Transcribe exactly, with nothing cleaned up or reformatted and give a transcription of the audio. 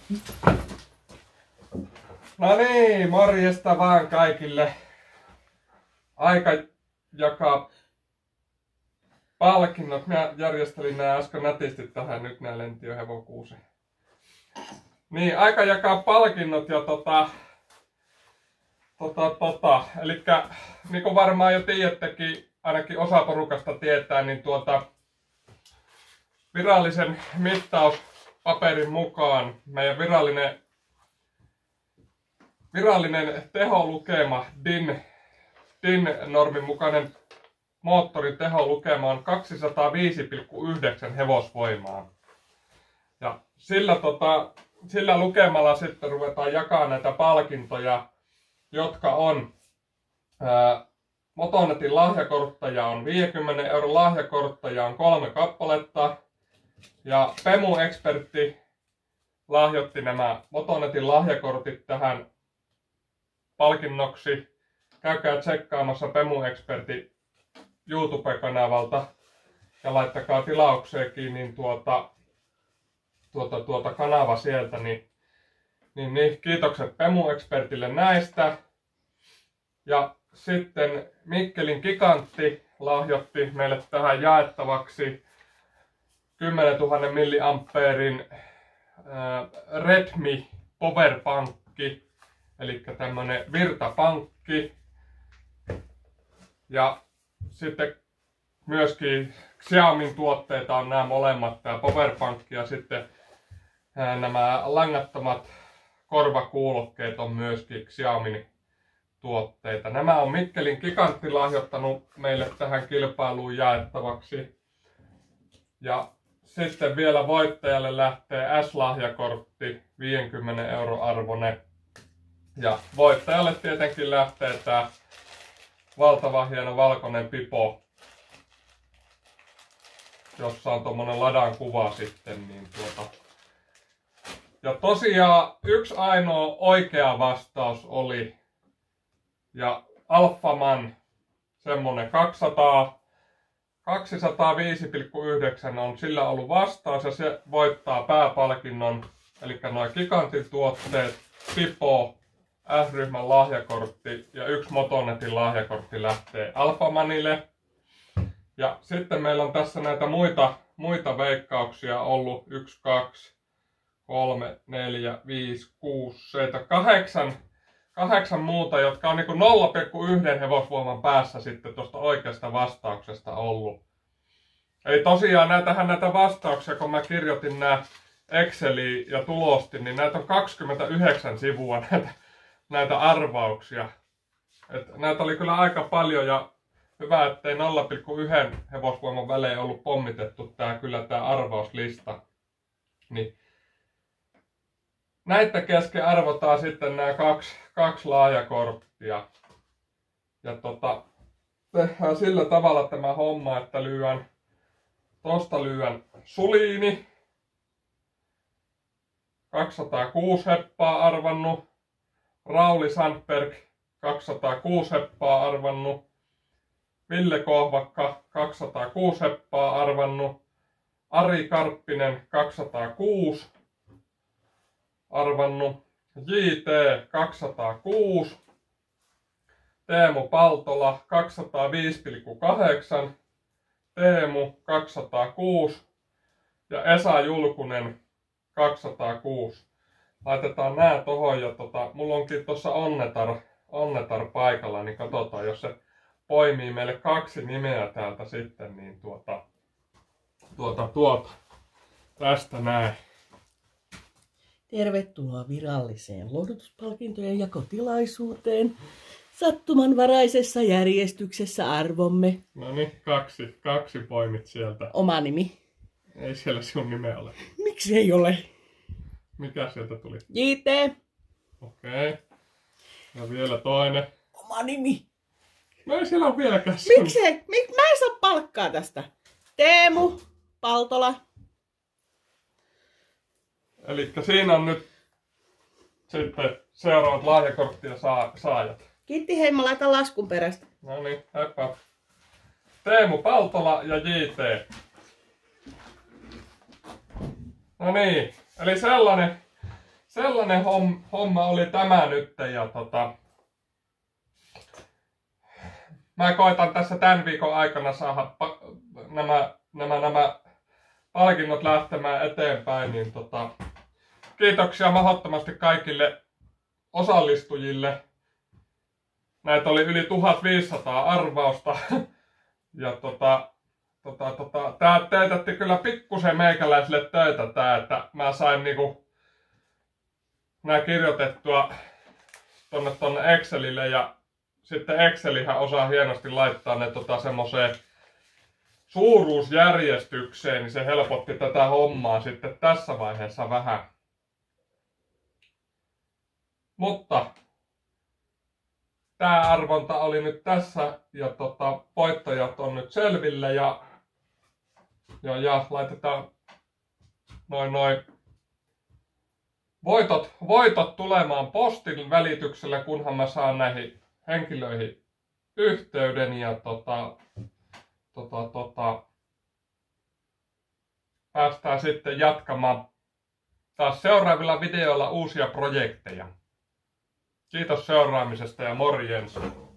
No niin, morjesta vaan kaikille. Aika jakaa palkinnot. Mä järjestelin nää äsken nätisti tähän, nyt nää lenti jo hevokuuseen. Niin, aika jakaa palkinnot ja tota... Tota, tota. Elikkä, niin kuin varmaan jo tiedättekin, ainakin osa porukasta tietää, niin tuota... Virallisen mittauspaperin mukaan meidän virallinen... Virallinen teholukema, D I N, D I N-normin mukainen moottorin teholukema on kaksisataaviisi pilkku yhdeksän hevosvoimaa. Ja sillä, tota, sillä lukemalla sitten ruvetaan jakamaan näitä palkintoja, jotka on ää, Motonetin lahjakortteja on viidenkymmenen euron lahjakortteja on kolme kappaletta. Ja Pemu Expertti lahjoitti nämä Motonetin lahjakortit tähän palkinnoksi. Käykää tsekkaamassa Pemu Expertin YouTube-kanavalta ja laittakaa tilaukseenkin niin tuota, tuota, tuota kanava sieltä. Niin, niin, niin, kiitokset Pemu Expertille näistä. Ja sitten Mikkelin Gigantti lahjoitti meille tähän jaettavaksi kymmenentuhatta milliampeerin äh, Redmi Powerpankki. Eli tämmönen virtapankki. Ja sitten myöskin Xiaomin tuotteita on nämä molemmat, tämä Powerpankki ja sitten nämä langattomat korvakuulokkeet on myöskin Xiaomin tuotteita. Nämä on Mikkelin Gigantti lahjoittanut meille tähän kilpailuun jaettavaksi. Ja sitten vielä voittajalle lähtee S-lahjakortti, viidenkymmenen euron arvoinen. Ja voittajalle tietenkin lähtee tää valtava hieno valkoinen pipo, jossa on tommonen ladan kuva sitten. Niin tuota. Ja tosiaan yksi ainoa oikea vastaus oli, ja Alphaman semmonen kaksisataa, kaksisataaviisi pilkku yhdeksän on sillä ollut vastaus ja se voittaa pääpalkinnon, eli noin Gigantin tuotteet, pipo, S-ryhmän lahjakortti ja yksi Motonetin lahjakortti lähtee Alphamanille. Ja sitten meillä on tässä näitä muita, muita veikkauksia ollut yksi, kaksi, kolme, neljä, viisi, kuusi, seitsemän, kahdeksan, kahdeksan muuta, jotka on niinku nolla pilkku yksi hevosvoiman päässä sitten tuosta oikeasta vastauksesta ollut. Eli tosiaan näitähän näitä vastauksia, kun mä kirjoitin nämä Exceliin ja tulostin, niin näitä on kaksikymmentäyhdeksän sivua näitä. näitä arvauksia. Et näitä oli kyllä aika paljon ja hyvä, ettei nolla pilkku yksi hevosvoiman välein ollut pommitettu tää, kyllä tää arvauslista. Niin. Näitä kesken arvotaan sitten nämä kaksi, kaksi lahjakorttia. Ja tota, tehdään sillä tavalla tämä homma, että lyön, tosta lyön Suliini. kaksisataakuusi heppaa arvannut. Rauli Sandberg kaksisataakuusi heppaa arvannut. Ville Kohvakka kaksisataakuusi heppaa arvannut. Ari Karppinen kaksisataakuusi arvannut. J T kaksisataakuusi. Teemu Paltola kaksisataaviisi pilkku kahdeksan. Teemu kaksisataakuusi. Ja Esa Julkunen kaksisataakuusi. Laitetaan nää tohon ja tota, mulla onkin tossa onnetar, onnetar paikalla, niin katsotaan, jos se poimii meille kaksi nimeä täältä sitten, niin tuota, tuota, tuota, tästä näin. Tervetuloa viralliseen lohdutuspalkintojen jakotilaisuuteen. Sattumanvaraisessa järjestyksessä arvomme. No niin, kaksi, kaksi poimit sieltä. Oma nimi. Ei siellä sinun nimeä ole. Miksi ei ole? Mikä sieltä tuli? J T. Okei. Okay. Ja vielä toinen. Oma nimi. No ei siellä ole vieläkään. Miksi? Mik? Mä en saa palkkaa tästä. Teemu Paltola. Elikkä siinä on nyt sitten seuraavat lahjakorttia saa, saajat. Kiitti, hei, mä laitan laskun perästä. No niin, heippa. Teemu Paltola ja J T. No niin, eli sellainen, sellainen homm, homma oli tämä nyt. Ja tota, mä koitan tässä tämän viikon aikana saada pa- nämä, nämä, nämä palkinnot lähtemään eteenpäin. Niin tota, kiitoksia mahdottomasti kaikille osallistujille. Näitä oli yli tuhatviisisataa arvausta. Ja tota, tota, tota, tää teetätti kyllä pikkusen meikäläisille töitä tää, että mä sain niinku nää kirjoitettua tonne tonne Excelille ja sitten Excelihän osaa hienosti laittaa ne tota semmoseen suuruusjärjestykseen, niin se helpotti tätä hommaa sitten tässä vaiheessa vähän. Mutta tää arvonta oli nyt tässä ja tota, voittajat on nyt selville ja, ja, ja laitetaan noin noin voitot, voitot tulemaan postin välityksellä, kunhan mä saan näihin henkilöihin yhteyden ja tota, tota, tota, päästään sitten jatkamaan taas seuraavilla videoilla uusia projekteja. Kiitos seuraamisesta ja morjens!